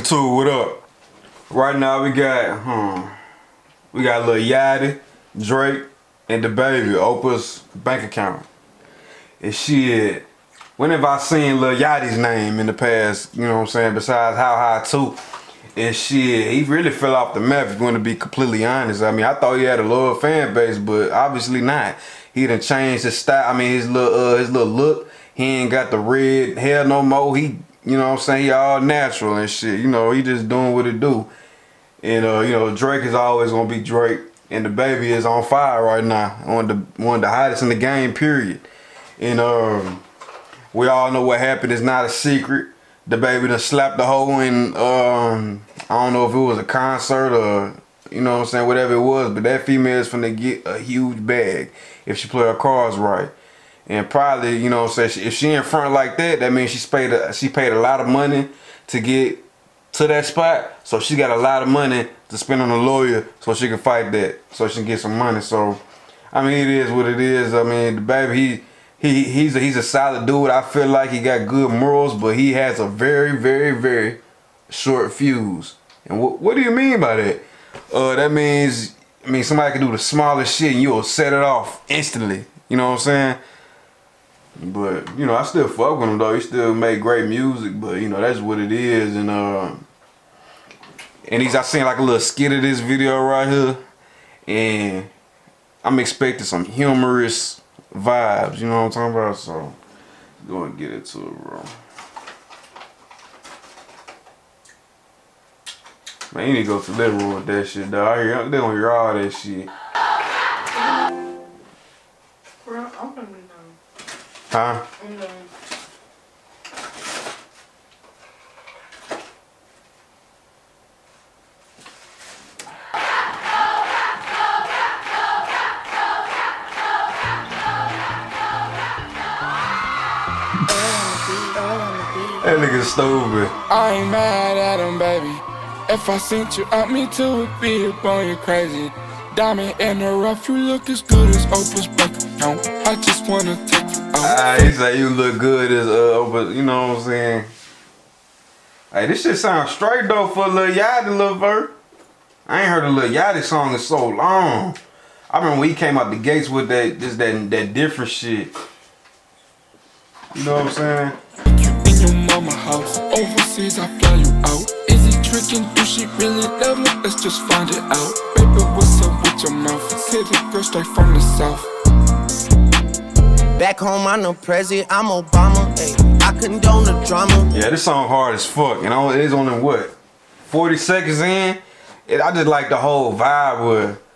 YouTube, what up? Right now we got Lil Yachty, Drake, and DaBaby, Oprah's bank account. And shit, when have I seen Lil Yachty's name in the past, you know what I'm saying, besides How High 2? And shit, he really fell off the map, if you want to be completely honest. I mean, I thought he had a loyal fan base, but obviously not. He done changed his style, I mean, his little look. He ain't got the red hair no more. He, you know what I'm saying, he all natural and shit. You know, he just doing what it do. And, you know, Drake is always going to be Drake. And DaBaby is on fire right now. One of the hottest in the game, period. And we all know what happened. It's not a secret. DaBaby done slapped the hoe in, I don't know if it was a concert or, you know what I'm saying, whatever it was. But that female is finna get a huge bag if she play her cards right. And probably, you know what I'm saying, if she in front like that, that means she paid a lot of money to get to that spot. So she got a lot of money to spend on a lawyer so she can fight that, so she can get some money. So, I mean, it is what it is. I mean, DaBaby, he's a solid dude. I feel like he got good morals, but he has a very, very, very short fuse. And what do you mean by that? That means, somebody can do the smallest shit and you'll set it off instantly. You know what I'm saying? But, you know, I still fuck with him though. He still make great music, but, you know, that's what it is. And I seen like a little skit of this video right here. And I'm expecting some humorous vibes, you know what I'm talking about? So, go and get into it, bro. Man, you need to go to the living room with that shit, dog. They don't hear all that shit. Bro, I'm gonna be done. Huh? I'm done. That nigga stupid. I ain't mad at him, baby. If I sent you out, me too would be up on you crazy. Diamond in the rough, you look as good as Oprah's bank account. I just wanna take you out. He say you look good as Oprah, you know what I'm saying? Hey, this shit sounds straight though for Lil Yachty, Lil Vert. I ain't heard a Lil Yachty song in so long. I remember when he came out the gates with that different shit. You know what I'm saying? Your mama house, overseas I fly you out. Is he tricking? Do she really love me? Let's just find it out. Baby, what's up with your mouth? City girl straight from the south. Back home I'm no president, I'm Obama. Ay, I condone the drama. Yeah, this song hard as fuck. And it's only what, 40 seconds in? I just like the whole vibe with it.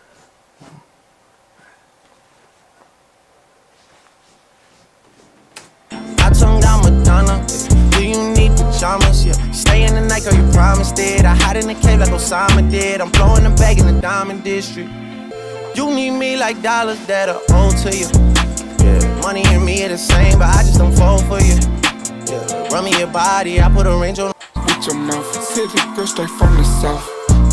I tongue down Madonna. Do you need pajamas? Yeah. Stay in the night, girl, you promised it. I hide in the cave like Osama did. I'm blowing the bag in the diamond district. You need me like dollars that are owed to you. Yeah. Money and me are the same, but I just don't fall for you. Yeah. Run me your body, I put a range on. With your mouth, city girl straight from the south.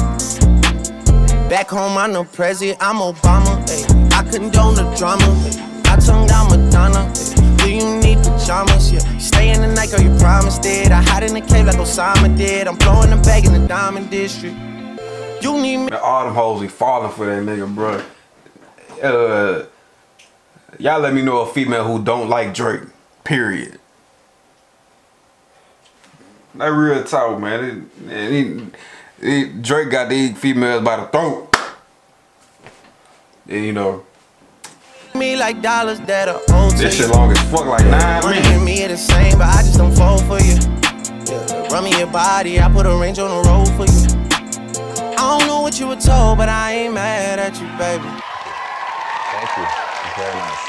Back home I'm no president, I'm Obama. Ay, I condone the drama. Ay, I tongue down Madonna. Ay, do you need pajamas? Yeah. Stay in the night, girl, you promised it. I hide in the cave like Osama did. I'm blowing the bag in the diamond district. You need me. All them hoes be falling for that nigga, bro. Y'all let me know a female who don't like Drake, period. That real talk, man. Drake got these females by the throat. And you know, me like dollars that are owed to this you. shit long as fuck, like 9 Money minutes. and me are the same, but I just don't fall for you. Yeah. Run me your body, I put a range on the road for you. I don't know what you were told, but I ain't mad at you, baby. Thank you. Very nice.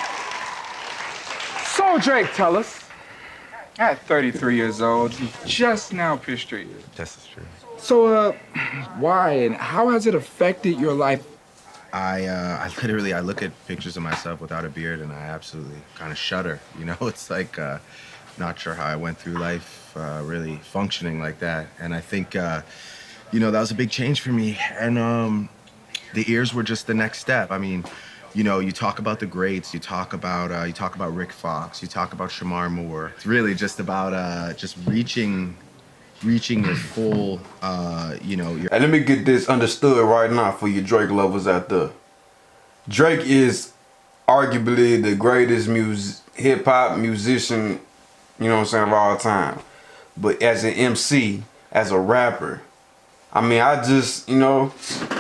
So Drake, tell us. At 33 years old, you just now pitched Street. This is true. So, why and how has it affected your life? I literally look at pictures of myself without a beard and I absolutely kind of shudder. You know, it's like not sure how I went through life really functioning like that. And I think you know, that was a big change for me. And the ears were just the next step. I mean, you know, you talk about the greats, you talk about Rick Fox, you talk about Shamar Moore. It's really just about just reaching reaching your full, you know, your... Hey, let me get this understood right now for you Drake lovers out there. Drake is arguably the greatest hip-hop musician, you know what I'm saying, of all time. But as an MC, as a rapper, I mean, I just, you know,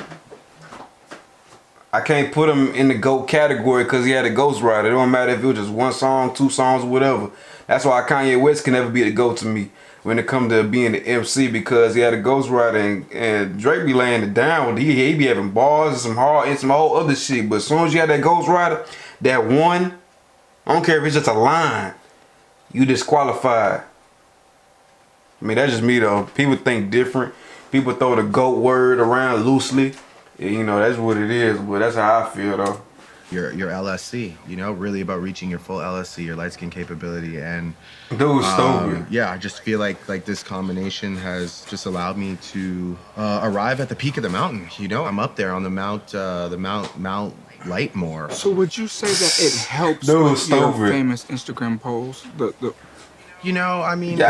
I can't put him in the GOAT category because he had a ghostwriter. It don't matter if it was just one song, two songs, whatever. That's why Kanye West can never be the GOAT to me when it comes to being the MC, because he had a ghostwriter, and Drake be laying it down. He be having bars and some whole other shit. But as soon as you have that ghostwriter, that one, I don't care if it's just a line, you disqualified. I mean, that's just me though. People think different. People throw the GOAT word around loosely. You know, that's what it is, but that's how I feel though. Your LSC, you know, really about reaching your full LSC, your light skin capability, and dude, stupid. Yeah, I just feel like this combination has just allowed me to arrive at the peak of the mountain. You know, I'm up there on the Mount Lightmore. So would you say that it helps dude, with your famous Instagram posts? You know, I mean,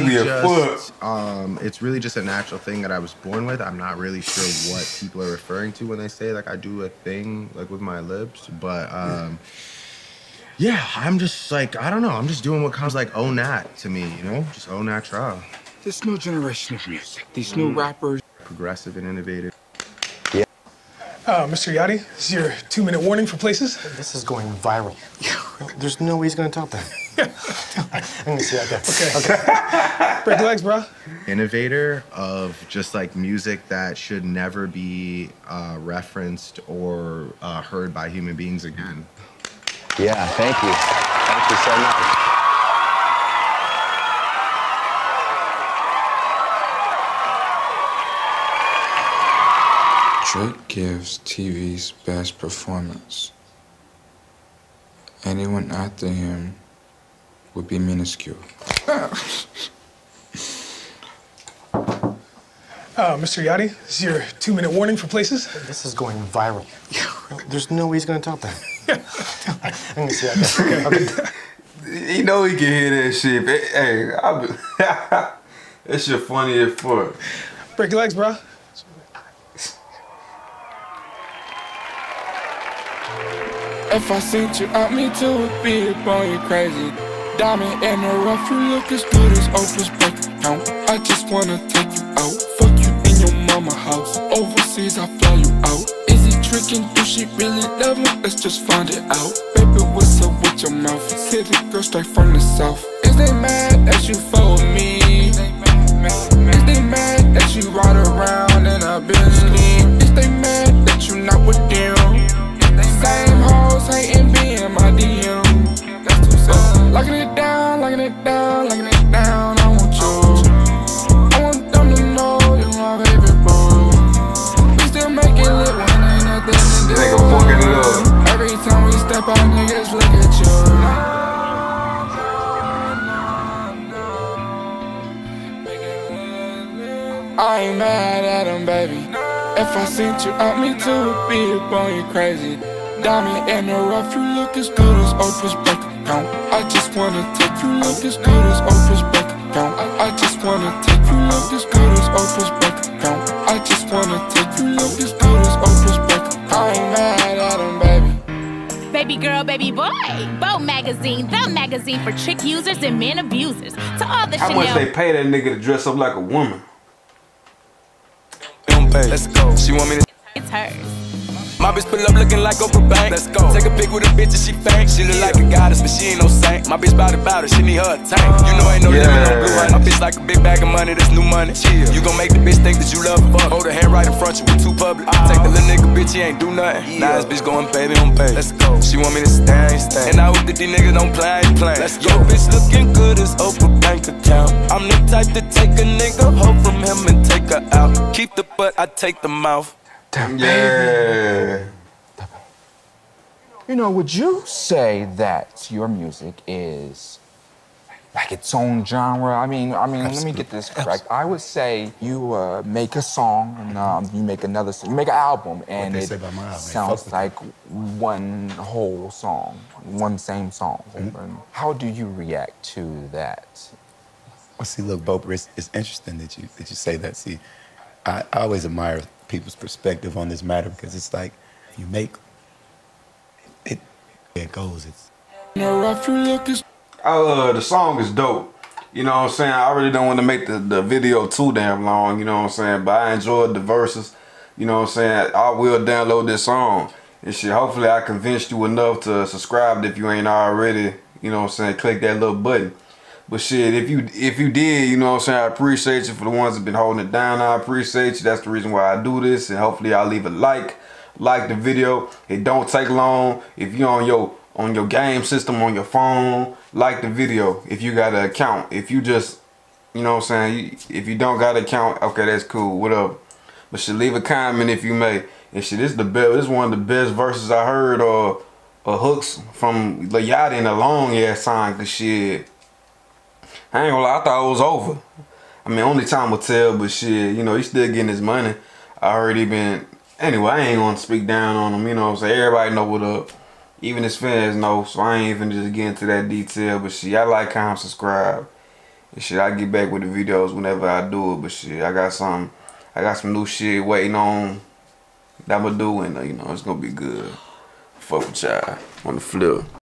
it's really just a natural thing that I was born with. I'm not really sure what people are referring to when they say like I do a thing like with my lips, but yeah, I'm just like, I don't know. I'm just doing what comes like au nat to me, you know, just au natural. This new generation of music, these new rappers, progressive and innovative. Mr. Yachty, this is your 2-minute warning for places. This is going viral. There's no way he's gonna top that. I'm gonna see that there. Okay. Break your legs, bro. Innovator of just like music that should never be referenced or heard by human beings again. Yeah, thank you. Thank you so much. Drake gives TV's best performance. Anyone after him would be minuscule. Mr. Yachty, this is your 2-minute warning for places. This is going viral. There's no way he's gonna top that. I'm gonna see that there. Okay. You know he can hear that shit. Hey, that shit funny as fuck. Break your legs, bro. If I sent you out, me too would be upon you crazy. Diamond in the rough, you look as good as Oprah's bank account. I just wanna take you out, fuck you in your mama house. Overseas, I fly you out. Is he tricking? Do she really love me? Let's just find it out. Baby, what's up with your mouth? City girl straight from the south. Is they mad that you follow me? Is they mad that you ride around in a Bentley? Is they mad that you not with them? Same hoes hating being my DM. That's too sad. Locking it down, locking it down, locking it down. I want you. I want them to know you're my baby boy. We still make it lit when ain't nothing to do. Nigga fucking it up. Every time we step out, niggas look at you. I ain't mad at him, baby. If I sent you out, me too would be upon you crazy. Diamond in the rough, you look as good as Oprah's bank account. I just wanna take you look as good as Oprah's bank account. I just wanna take you look as good as Oprah's bank account. I just wanna take you look as good as Oprah's bank account. I ain't mad at him, baby. Baby girl, baby boy. Vogue magazine, the magazine for chick users and men abusers. To all the How much they pay that nigga to dress up like a woman? Let's go. She want me to. It's hers. My bitch pull up looking like Oprah Bank. Let's go. Take a pic with a bitch and she faint. She look like a goddess, but she ain't no saint. My bitch bout it, she need her a tank. You know ain't no limit on blue money. My bitch like a big bag of money, that's new money. You gon' make the bitch think that you love her. Hold her hand right in front, you we too public. Take the little nigga bitch, he ain't do nothing. Now this bitch going baby on baby. Let's go. She want me to stay. And I hope that these niggas don't play. Let's go. Yo, bitch looking good as Oprah bank account. I'm the type to take a nigga hoe from him and take her out. Keep the butt, I take the mouth. Yeah. You know, would you say that your music is like its own genre? I mean, let me get this correct. I would say you make a song and you make another song. You make an album and it sounds like one whole song, one same song. How do you react to that? Well, see, look, Boper, it's interesting that you say that. See, I always admire people's perspective on this matter because it's like you make it goes. It's the song is dope. You know what I'm saying? I really don't want to make the video too damn long, you know what I'm saying? But I enjoyed the verses. You know what I'm saying? I will download this song. And shit, hopefully I convinced you enough to subscribe if you ain't already, you know what I'm saying, click that little button. But shit, if you did, you know what I'm saying, I appreciate you. For the ones that been holding it down, I appreciate you. That's the reason why I do this. And hopefully I'll leave a like the video. It don't take long. If you on your game system on your phone, like the video if you got an account. If you just, you know what I'm saying, if you don't got an account, okay, that's cool, whatever. But shit, leave a comment if you may. And shit, this is one of the best verses I heard or hooks from Lil Yachty in a long ass time. Cause shit, I ain't gonna lie, I thought it was over. I mean, only time will tell, but shit, you know, he's still getting his money. I already been, anyway, I ain't gonna speak down on him, you know what I'm saying? Everybody know what up. Even his fans know, so I ain't even just get into that detail. But shit, I like, comment, subscribe. And shit, I get back with the videos whenever I do it. But shit, I got some new shit waiting on that I'ma do, and you know, it's gonna be good. Fuck with y'all on the flip.